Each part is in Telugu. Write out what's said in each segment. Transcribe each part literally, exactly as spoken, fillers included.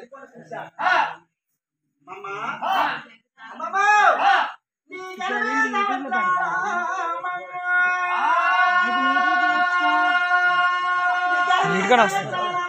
నీట్గా వస్తుంది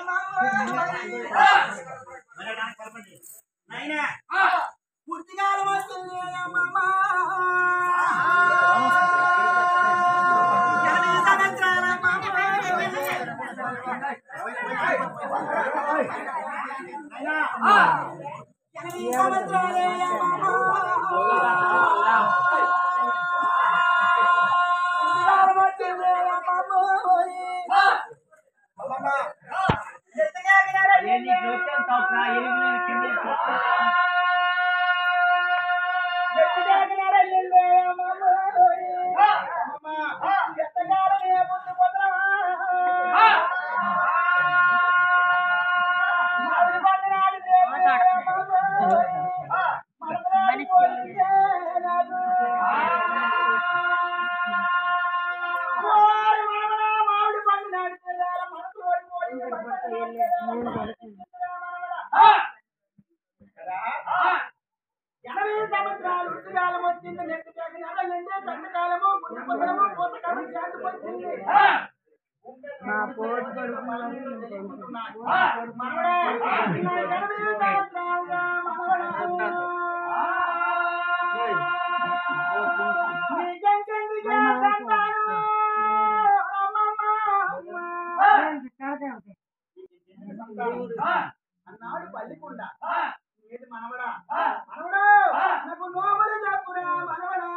అన్నాడు పల్లికుండ ఏది మనవడా మనవడా నాకు నోమలు చెప్పురా మనవడా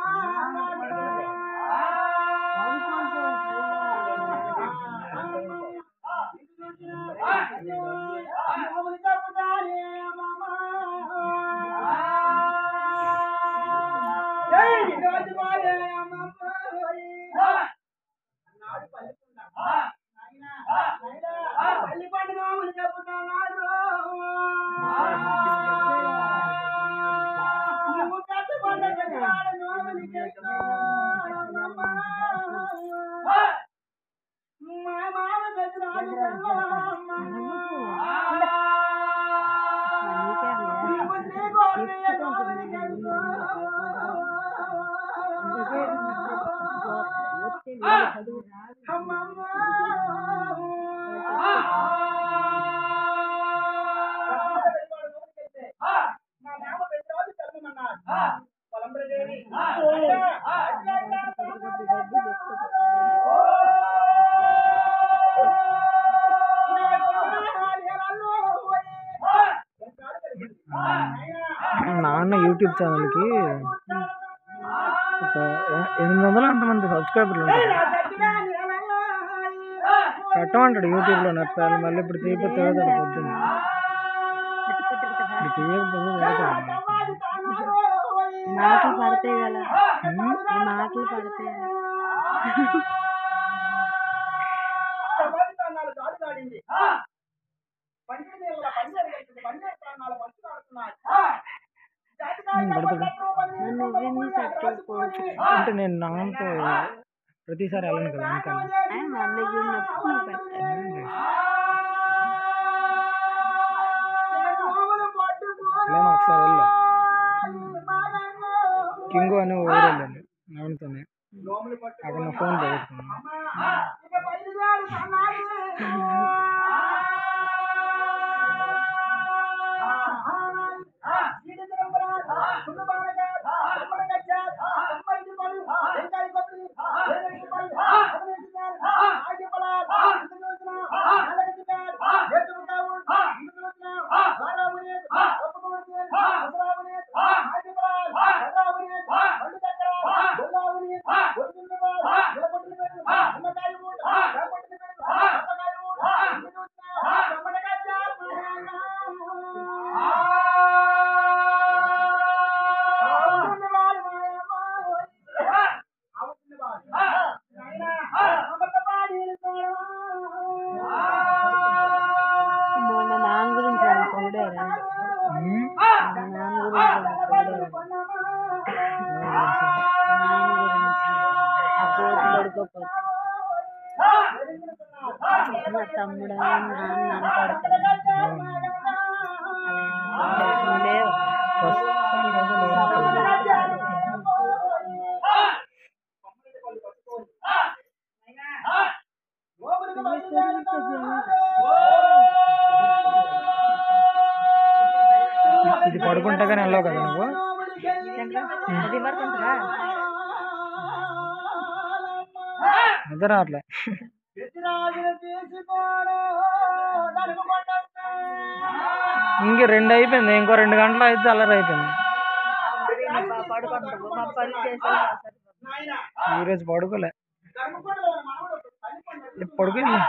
నోమలు చెప్పుతానే మామా రోజు బాలే అన్నాడు పల్లికుండ పల్లి పండు నోములు చెప్పుతున్నాడు నాన్న యూట్యూబ్ ఛానల్కి ఒక ఎనిమిది వందల అంతమంది సబ్స్క్రైబర్లు ఉంటారు. పెట్టమంటాడు యూట్యూబ్లో నచ్చాలి మళ్ళీ ఇప్పుడు తీపి తిరుగుతాడు పొద్దున్న ఇప్పుడు తీయకపోతే మాటలు పడతాయి కదా మాటలు పడతాయి అంటే నేను నాన్నతో ప్రతిసారి వెళ్ళను కదా వెళ్ళాను ఒకసారి వెళ్ళా కింగు అని ఊరు వెళ్ళండి నాన్నతోనే అక్కడ నా ఫోన్ పెట్టుకున్నాను. మా తమ్ముడు నాన్న పడతాడు పడుకుంటా కానీ వెళ్ళవు కదా నువ్వు నిద్ర రావట్లే ఇంక రెండు అయిపోయింది ఇంకో రెండు గంటలు అయితే అల్లరి అయిపోయింది ఈరోజు పడుకోలే పడుకుంది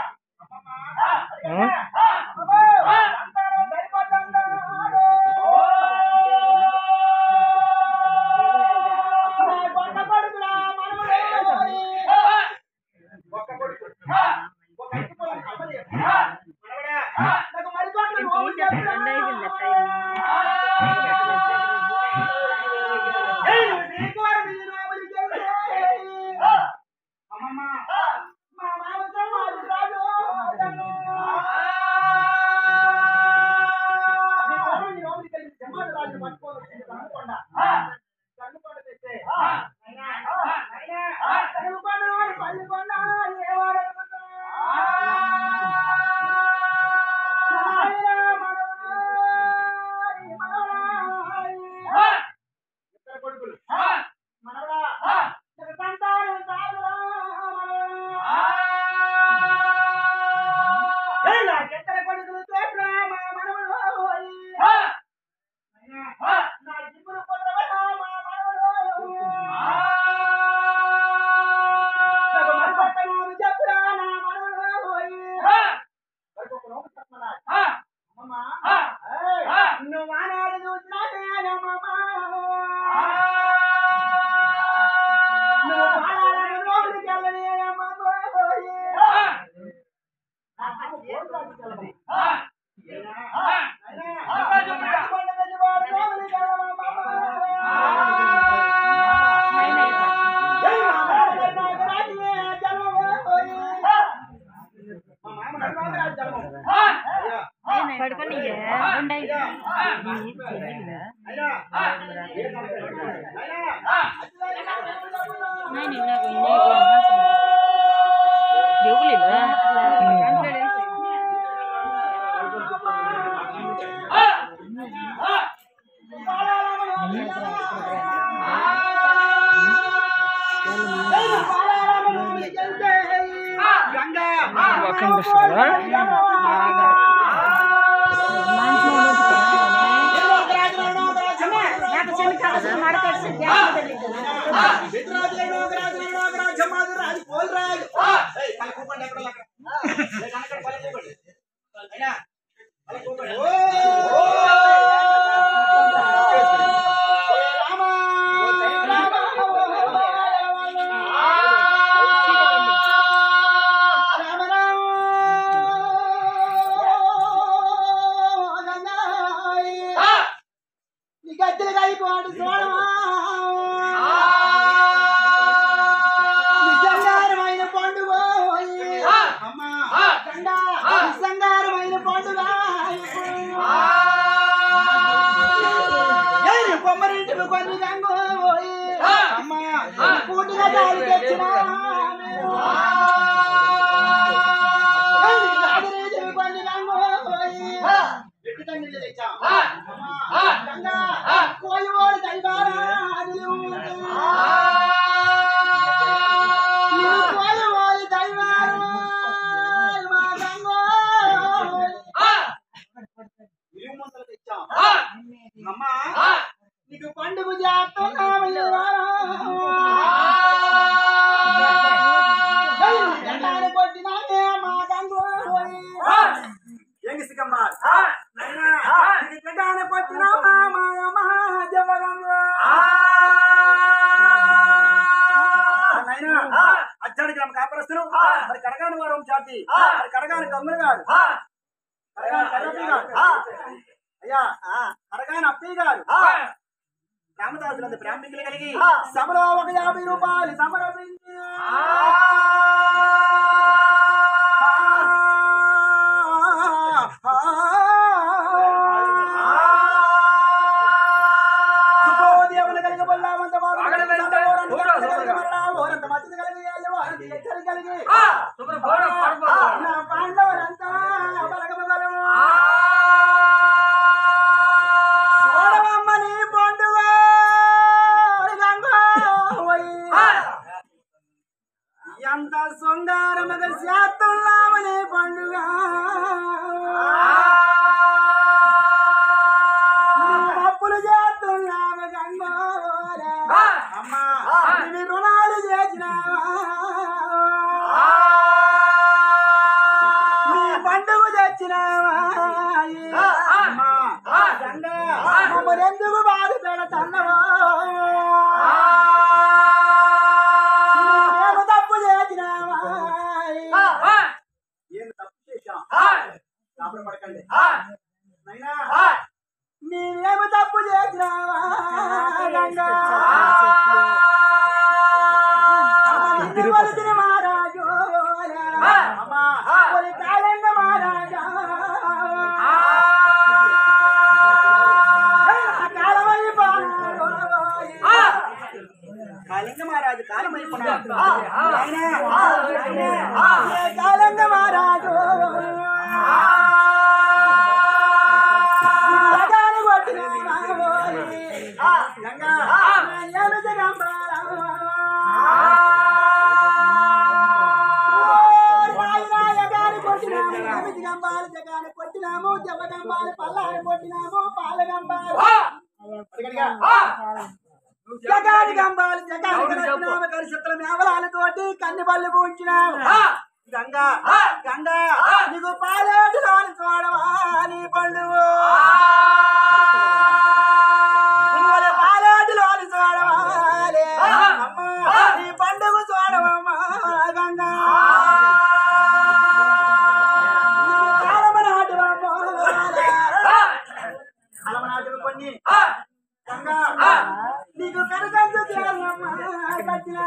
పాండవులంతా మమ్మరెందుకు బాధ పెడతన్నవో మేము తప్పు చేసినావా ఏం తప్పు చేశాం కాపురం పడకండి నైనా మేమేమి తప్పు చేసినావా మహారాజు కాలంగ మహారాజా కాళింగ మహారాజు కాలమైపోయినాడు కాళింగ మహారాజు కొట్టినాము జబ్బ గంబాలు పల్లాలు కొట్టినాము పాల గంబాలు జగాని గంబాలు జగాని కట్టినాము కలిసిత్తుల మేవలాలతోటి కన్ని బళ్ళు పూంచినాము గంగా గంగా నీకు పాలేటి రాని చూడవా నీ పళ్ళు పాలేటి లోని చూడవాలి అమ్మా నీ పండుగ చూడవమ్మా గంగా కొన్ని గంగా నీకు కనకంచు కట్టినా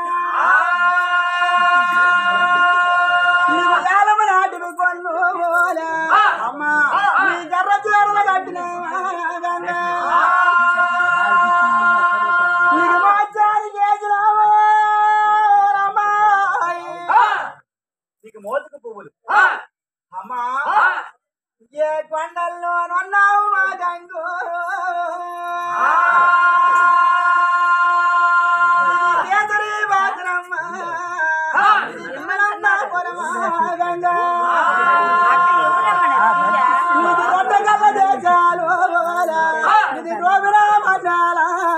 నీకు ఏలమ నాటికి కొన్ను అమ్మా నీ గర్ర చీరలు కట్టినా గంగా నీకు మోచారి చేసినావా అమ్మాయి నీకు మోతుకు పువ్వులు అమ్మా ఏ కొండల్లో ఉన్నావు మా గంగు కేసరి బాజరమ్మ పొరమా గంగా ఇది రొట్టె కళ్ళ దేశాలు ఇది గోవిరామశాల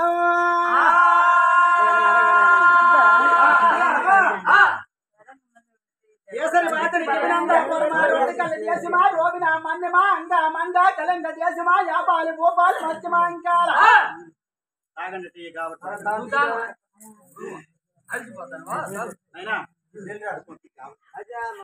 కేసరి బాజరి దేశమా రోగిన మన్నమా అంగ మంగ కలంగ దేశమా యాపాలి భూపాలి మత్స్యమా అంకాల తాగండి టీ కాబట్టి